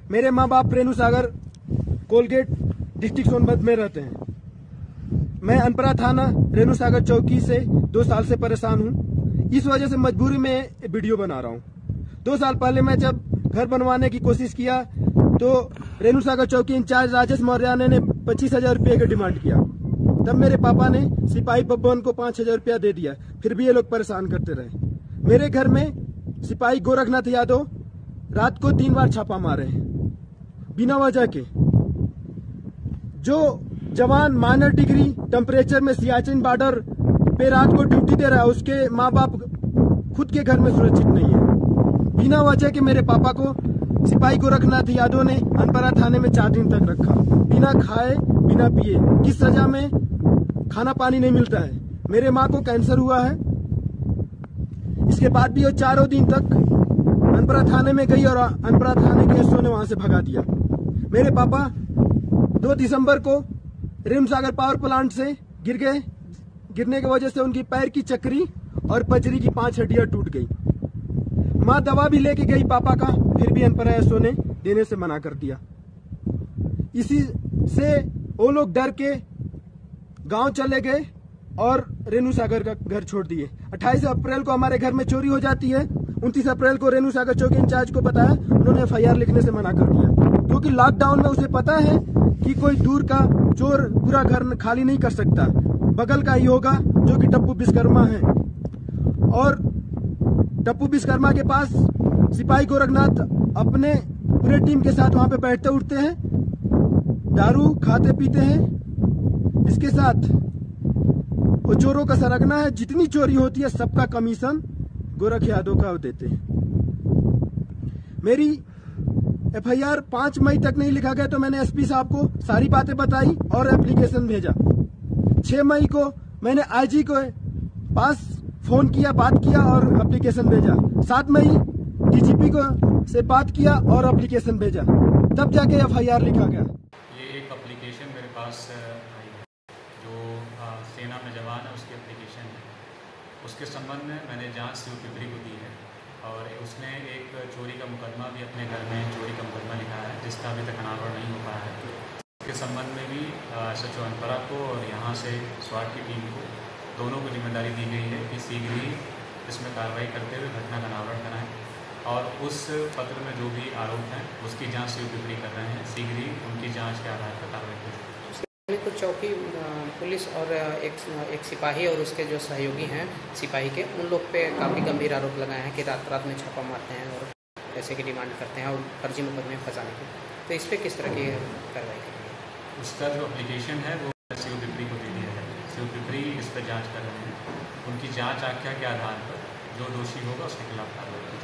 मेरे माँ बाप रेणु सागर कोलगेट डिस्ट्रिक्ट सोनभद्र में रहते हैं। मैं अनपरा थाना रेणु सागर चौकी से 2 साल से परेशान हूँ। इस वजह से मजबूरी में वीडियो बना रहा हूँ। 2 साल पहले मैं जब घर बनवाने की कोशिश किया तो रेणु सागर चौकी इंचार्ज राजेश मौर्य ने 25,000 रुपये का डिमांड किया। तब मेरे पापा ने सिपाही बब्बन को 5,000 रुपया दे दिया। फिर भी ये लोग परेशान करते रहे। मेरे घर में सिपाही गोरखनाथ यादव रात को 3 बार छापा मारे हैं बिना वजह के। जो जवान माइनर डिग्री टेम्परेचर में सियाचिन बॉर्डर पे रात को ड्यूटी दे रहा है, उसके माँ बाप खुद के घर में सुरक्षित नहीं है। बिना वजह के मेरे पापा को सिपाही गोरखनाथ यादव ने अनपरा थाने में 4 दिन तक रखा, बिना खाए बिना पिए। किस सजा में? खाना पानी नहीं मिलता है। मेरे माँ को कैंसर हुआ है। इसके बाद भी वो 4 दिन तक अनपरा थाने में गई और अनपरा थाने के एसओ ने वहां से भगा दिया। मेरे पापा 2 दिसंबर को रेणु सागर पावर प्लांट से गिर गए। गिरने की वजह से उनकी पैर की चक्री और पजरी की 5 हड्डियां टूट गई। माँ दवा भी लेके गई पापा का, फिर भी अनपरा एसओ ने देने से मना कर दिया। इसी से वो लोग डर के गांव चले गए और रेणु सागर का घर छोड़ दिए। 28 अप्रैल को हमारे घर में चोरी हो जाती है। 29 अप्रैल को रेणु सागर चौकी इंचार्ज को बताया, उन्होंने FIR लिखने से मना कर दिया, क्योंकि लॉकडाउन में उसे पता है कि कोई दूर का चोर पूरा घर खाली नहीं कर सकता। बगल का ही होगा जो कि टप्पू विश्वकर्मा है। और टप्पू विश्वकर्मा के पास सिपाही गोरखनाथ अपने पूरे टीम के साथ वहां पे बैठते उठते हैं, दारू खाते पीते हैं। इसके साथ वो चोरों का सरगना है। जितनी चोरी होती है सबका कमीशन गोरख यादव का देते हैं। मेरी FIR 5 मई तक नहीं लिखा गया तो मैंने SP साहब को सारी बातें बताई और एप्लीकेशन भेजा। 6 मई को मैंने IG को पास फोन किया, बात किया और एप्लीकेशन भेजा। 7 मई DGP को से बात किया और एप्लीकेशन भेजा, तब जाके FIR लिखा गया। ये एक एप्लीकेशन मेरे पास आई है, जो सेना में जवान है उसकी एप्लीकेशन है। उसके संबंध में मैंने जांच COPPRI को दी है और उसने एक चोरी का मुकदमा भी अपने घर में चोरी का मुकदमा लिखा है, जिसका अभी तक अनावरण नहीं हो पाया है। इसके संबंध में भी SHO अनपरा को और यहाँ से SWAT की टीम को दोनों को जिम्मेदारी दी गई है कि शीघ्र ही इसमें कार्रवाई करते हुए घटना का अनावरण कराएं और उस पत्र में जो भी आरोप हैं उसकी जांच COPPRI कर रहे हैं। शीघ्र ही उनकी जांच के आधार पर कार्रवाई करें। कुछ चौकी पुलिस और एक सिपाही और उसके जो सहयोगी हैं सिपाही के, उन लोग पे काफ़ी गंभीर आरोप लगाए हैं कि रात रात में छापा मारते हैं और पैसे की डिमांड करते हैं और फर्जी मुकदमे फंसाने की। तो इस पर किस तरह की कार्रवाई करेंगे? उसका जो एप्लीकेशन है वो COPPRI को दे दिया है। COPPRI इस पर जाँच कर रहे हैं। उनकी जाँच आख्या के आधार पर जो दोषी होगा उसके खिलाफ कार्रवाई